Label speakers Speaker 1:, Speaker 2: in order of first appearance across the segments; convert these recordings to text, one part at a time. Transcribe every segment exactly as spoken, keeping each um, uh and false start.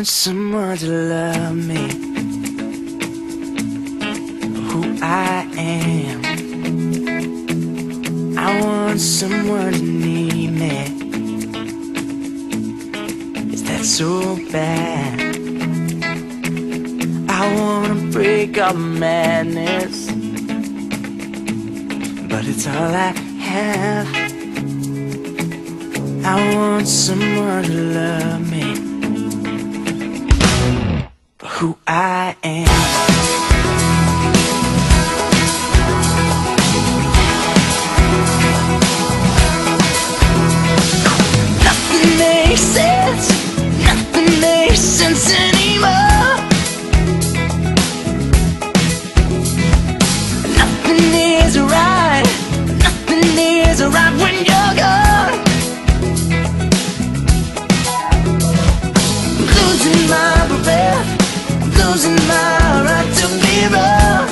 Speaker 1: want someone to love me for who I am. I want someone to need me. Is that so bad? I wanna break all the madness, but it's all I have. I want someone to love me for who I am. Nothing makes sense, nothing makes sense anymore. Nothing is right, nothing is right when you're gone. I'm losing my breath, I'm losing my right to be wrong.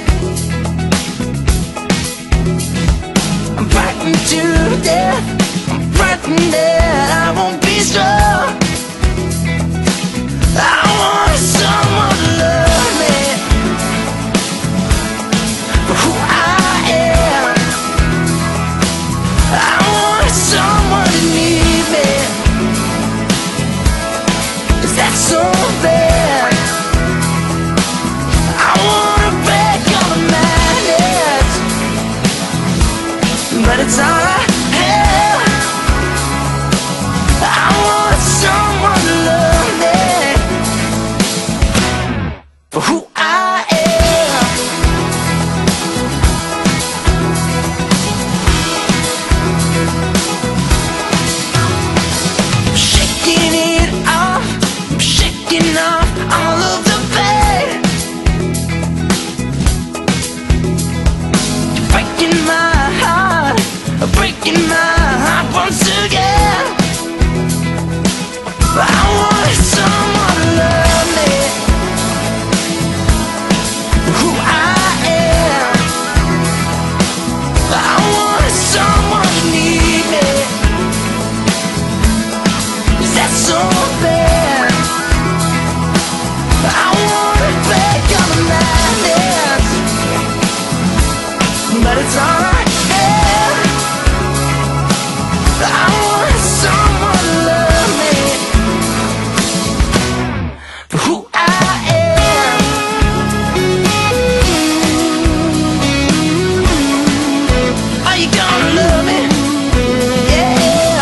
Speaker 1: I'm frightened to death, I'm frightened that I won't be strong. I want someone to love me for who I am. I want someone to need me. Is that so bad? I wanna break all the madness, but it's all I have. I want someone to love me for who I am. I'm shaking it off, I'm shaking off all of the pain. You're breaking my heart, breaking my heart once again. I want someone to love me for who I am. I want someone to need me. Is that so bad? I wanna break all the madness, but it's all I have. I want someone to love me for who I am. Are you gonna love me? Yeah.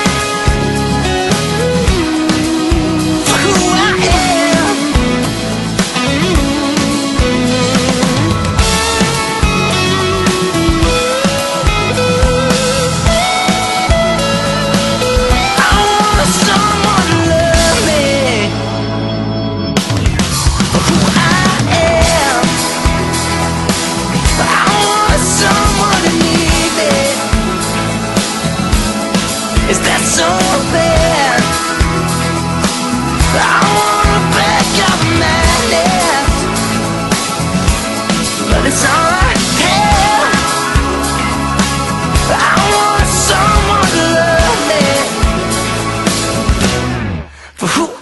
Speaker 1: For who I am. I want someone to love me for who I am. I want someone to need me. Is that so bad? I wanna break up madness, but it's all I have. I want someone to love me for who